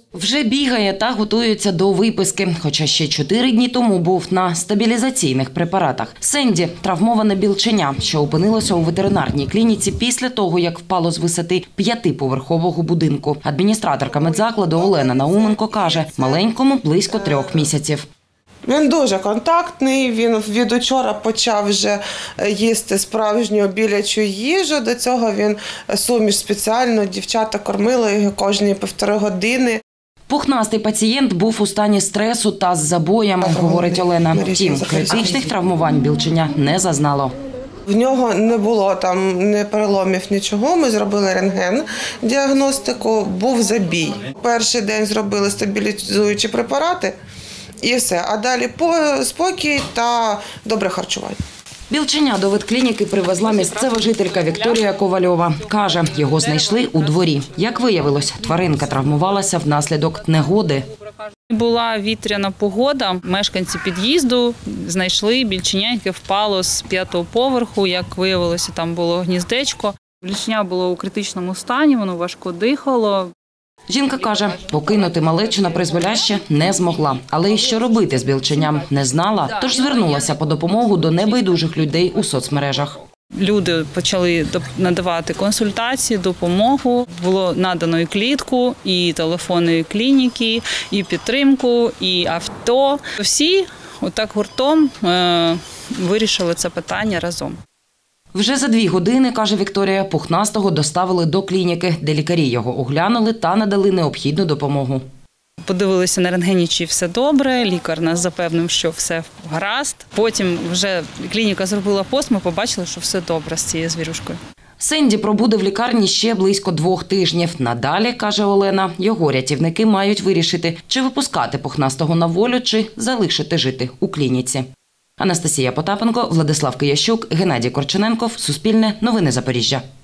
Вже бігає та готується до виписки, хоча ще 4 дні тому був на стабілізаційних препаратах. Сенді – травмоване білченя, що опинилося у ветеринарній клініці після того, як впало з висоти 5-поверхового будинку. Адміністраторка медзакладу Олена Науменко каже, маленькому близько 3 місяців. Він дуже контактний, він від учора почав вже їсти справжню білячу їжу. До цього він суміш спеціально, дівчата кормили його кожні 1,5 години. Пухнастий пацієнт був у стані стресу та з забоями, говорить Олена. Втім, критичних травмувань білченя не зазнало. В нього не було там ні переломів, нічого. Ми зробили рентген, діагностику, був забій. Перший день зробили стабілізуючі препарати і все. А далі спокій та добре харчування. Білченя до ветклініки привезла місцева жителька Вікторія Ковальова. Каже, його знайшли у дворі. Як виявилось, тваринка травмувалася внаслідок негоди. Була вітряна погода, мешканці під'їзду знайшли більченя, яке впало з 5-го поверху. Як виявилося, там було гніздечко. Більченя було у критичному стані, воно важко дихало. Жінка каже, покинути малечу на призволяще не змогла, але й що робити з білченям не знала, тож звернулася по допомогу до небайдужих людей у соцмережах. Люди почали надавати консультації, допомогу. Було надано і клітку, і телефони клініки, і підтримку, і авто. Всі отак гуртом вирішили це питання разом. Вже за 2 години, каже Вікторія, пухнастого доставили до клініки, де лікарі його оглянули та надали необхідну допомогу. Подивилися на рентгені, чи все добре, лікар нас запевнив, що все гаразд. Потім вже клініка зробила пост, ми побачили, що все добре з цією звірюшкою. Сенді пробуде в лікарні ще близько 2 тижнів. Надалі, каже Олена, його рятівники мають вирішити, чи випускати пухнастого на волю, чи залишити жити у клініці. Анастасія Потапенко, Владислав Киящук, Геннадій Корчененков, Суспільне, Новини Запоріжжя.